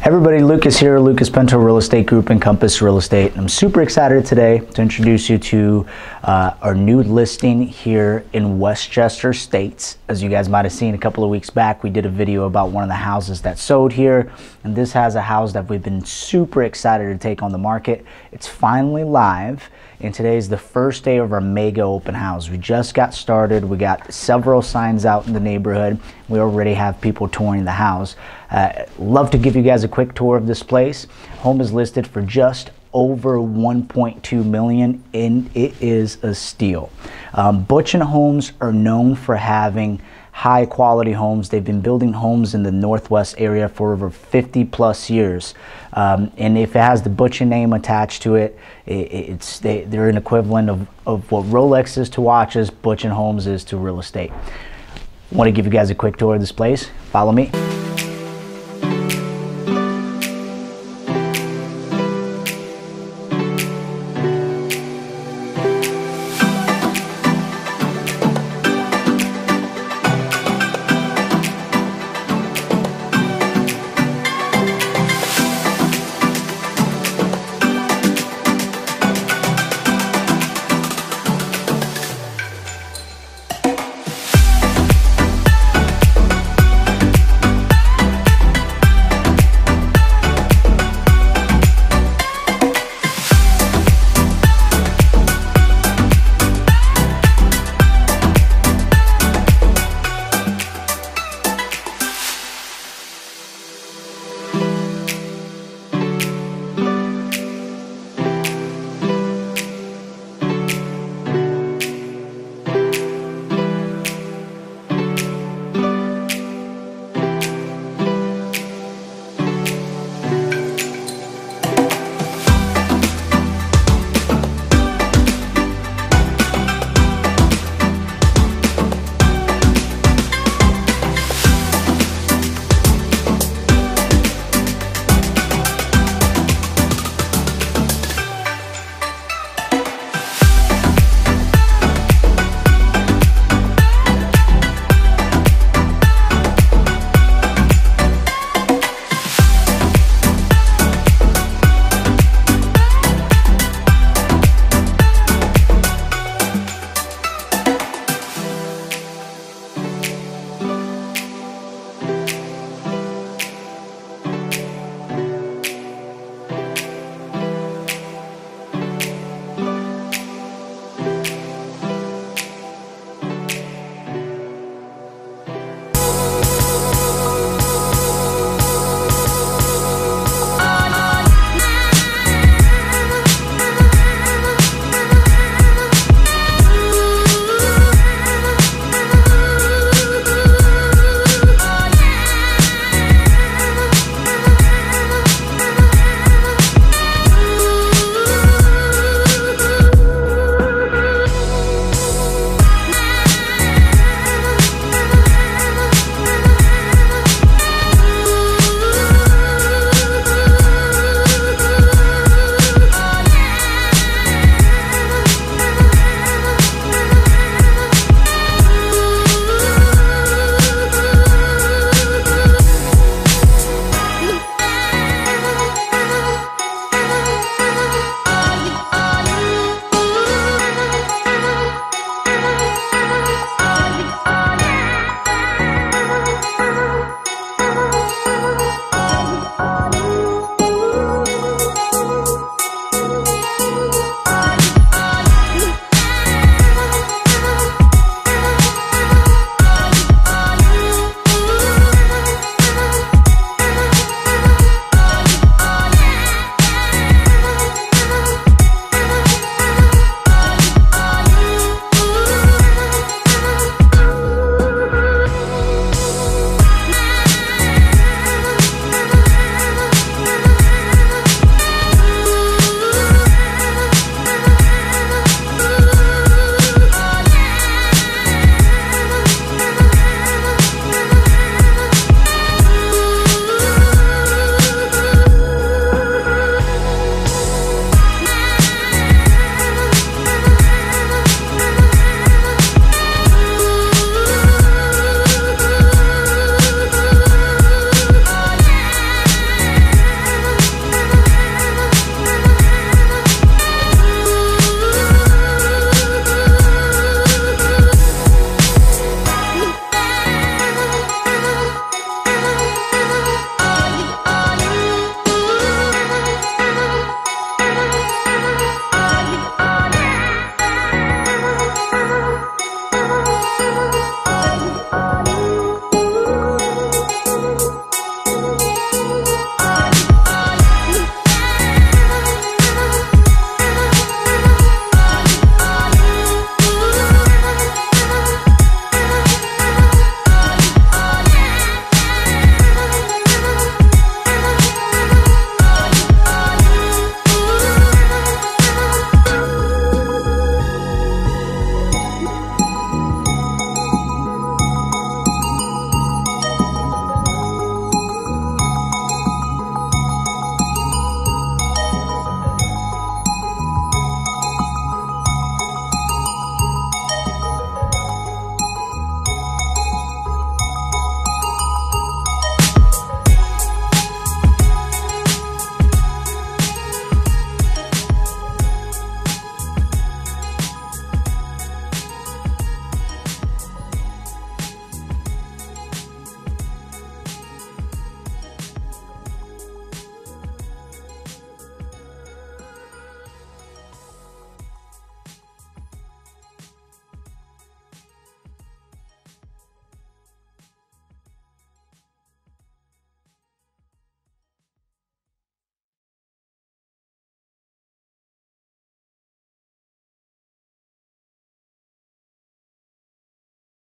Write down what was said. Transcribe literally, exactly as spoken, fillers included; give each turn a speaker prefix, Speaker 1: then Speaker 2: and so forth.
Speaker 1: Everybody, Lucas here, Lucas Pinto Real Estate Group and Compass Real Estate. And I'm super excited today to introduce you to uh, our new listing here in Westchester Heights. As you guys might have seen a couple of weeks back, we did a video about one of the houses that sold here. And this has a house that we've been super excited to take on the market. It's finally live. And today is the first day of our mega open house. We just got started. We got several signs out in the neighborhood. We already have people touring the house. Uh, love to give you guys a quick tour of this place. Home is listed for just over one point two million dollars, and it is a steal. Um, Butch and Homes are known for having high quality homes. They've been building homes in the Northwest area for over fifty plus years. Um, and if it has the Butch name attached to it, it it's they, they're an equivalent of, of what Rolex is to watches, Butch and Homes is to real estate. I want to give you guys a quick tour of this place. Follow me.